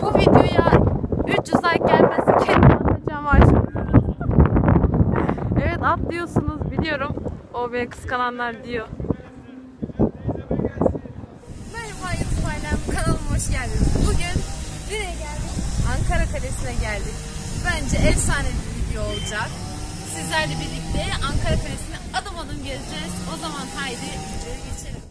Bu videoya 300 like gelmesi kendim atacağım artık. Evet, atlıyorsunuz biliyorum. O beni kıskananlar diyor. Merhaba YouTube ailem, kanalıma hoş geldiniz. Bugün nereye geldik? Ankara Kalesi'ne geldik. Bence efsane bir video olacak. Sizlerle birlikte Ankara Kalesi'ni adım adım gezeceğiz. O zaman haydi videoya geçelim.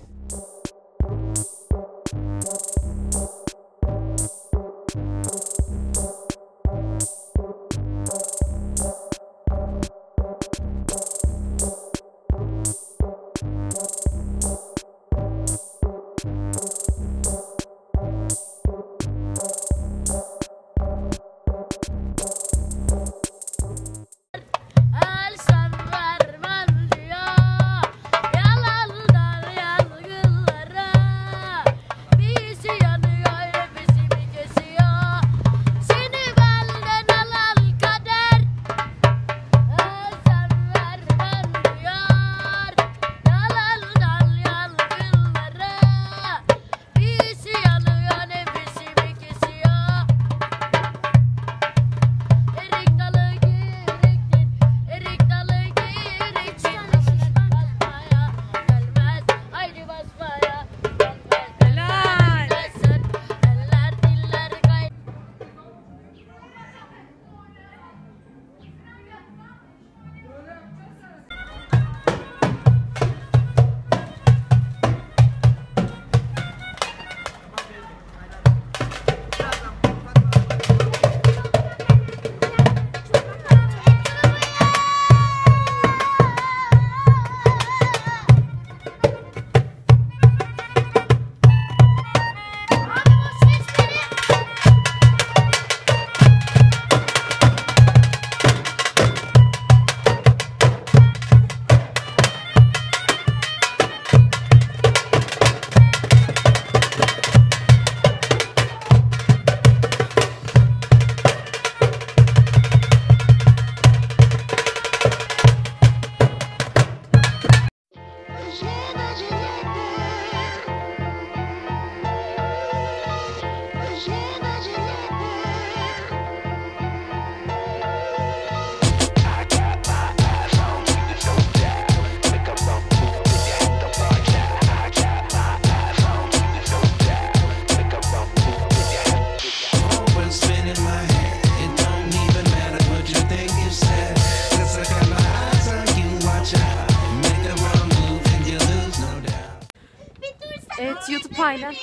Evet YouTube ailem.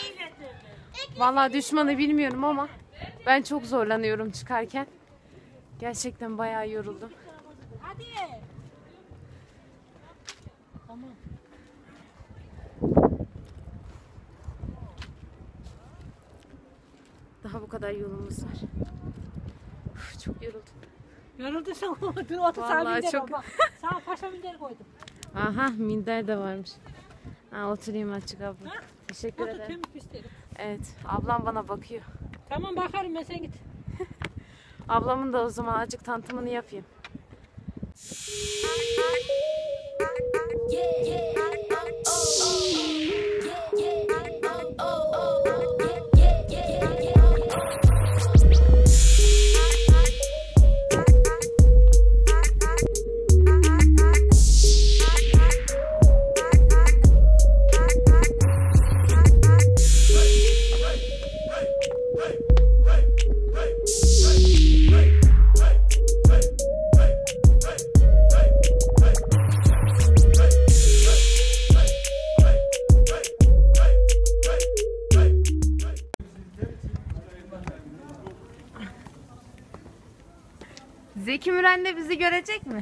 Vallahi düşmanı bilmiyorum ama ben çok zorlanıyorum çıkarken. Gerçekten bayağı yoruldum. Hadi. Tamam. Daha bu kadar yolumuz var. Uf, çok yoruldum. Yoruldun sen dur otur Vallahi sana çok. bak. Sana paşa minder koydum. Aha, minder de varmış. Ha, oturayım açık abla. Ha? Teşekkür Otur ederim. temiz pisleri. Evet, ablam bana bakıyor. Tamam bakarım ben, sen git. Ablamın da o zaman azıcık tanıtımını yapayım. Zeki Müren de bizi görecek mi?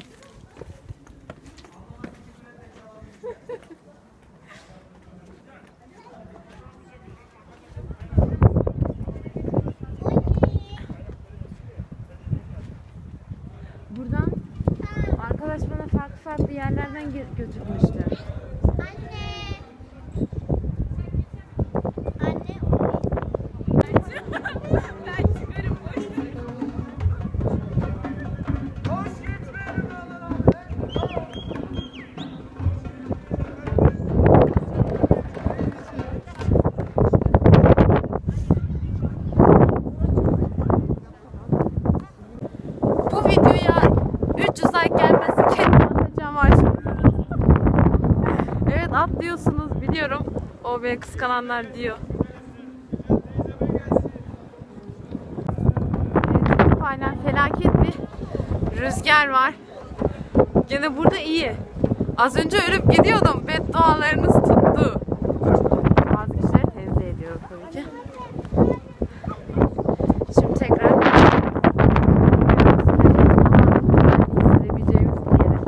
Buradan arkadaş bana farklı yerlerden götürmüştü. O beni kıskananlar diyor. Evet, aynen felaket bir rüzgar var. Gene burada iyi. Az önce ölüp gidiyordum. Beddualarınız tuttu. Bazı kişiler tenzih ediyorum tabii ki. Şimdi tekrar izleyebileceğimiz bir yere.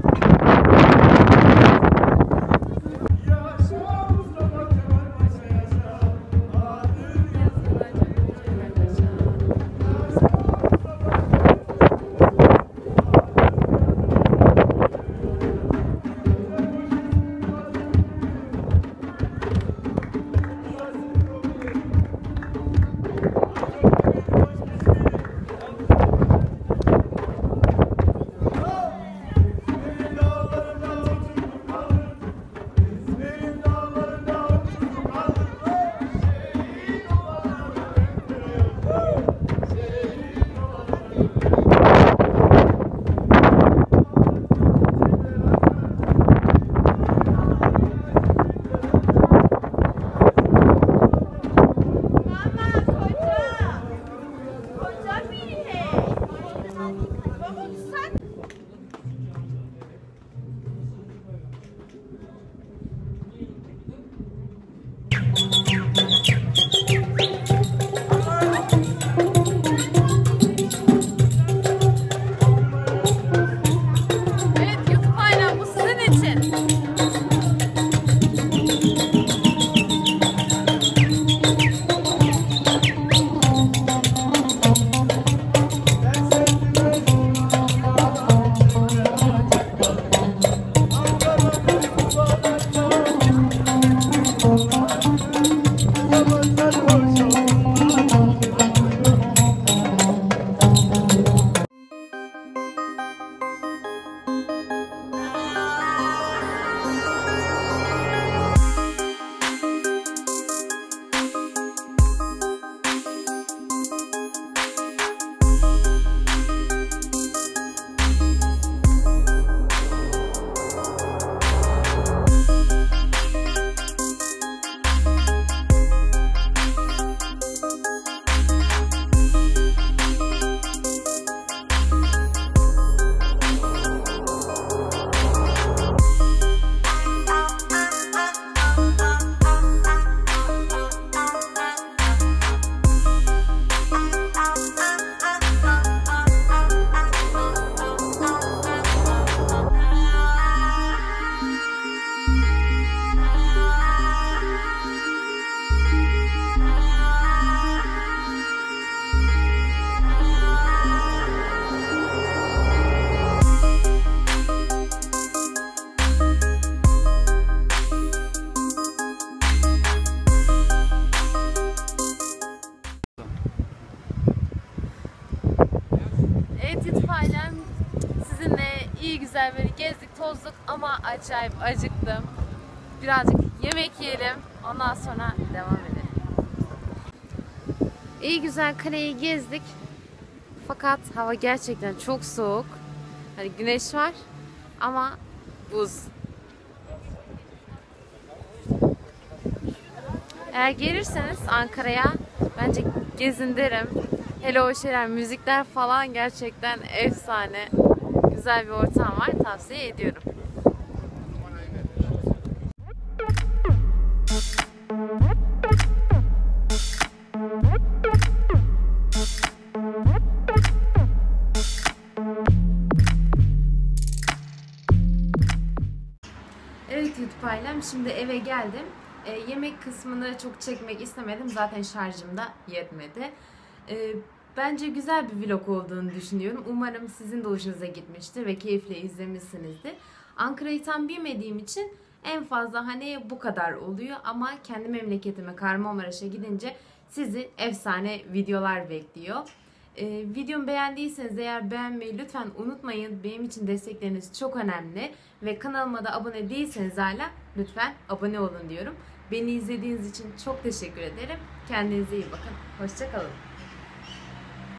güzel böyle gezdik tozduk ama acayip acıktım. Birazcık yemek yiyelim, ondan sonra devam edelim. İyi güzel kaleyi gezdik. Fakat hava gerçekten çok soğuk. Hani güneş var ama buz. Eğer gelirseniz Ankara'ya bence gezin derim. Hele o şeyler, müzikler falan gerçekten efsane. Güzel bir ortam var. Tavsiye ediyorum. Evet YouTube ailem, şimdi eve geldim. Yemek kısmını çok çekmek istemedim. Zaten şarjım da yetmedi. Bence güzel bir vlog olduğunu düşünüyorum. Umarım sizin de hoşunuza gitmiştir ve keyifle izlemişsinizdir. Ankara'yı tam bilmediğim için en fazla hani bu kadar oluyor. Ama kendi memleketime Kahramanmaraş'a gidince sizi efsane videolar bekliyor. Videomu beğendiyseniz eğer beğenmeyi lütfen unutmayın. Benim için destekleriniz çok önemli. Ve kanalıma da abone değilseniz hala lütfen abone olun diyorum. Beni izlediğiniz için çok teşekkür ederim. Kendinize iyi bakın. Hoşça kalın.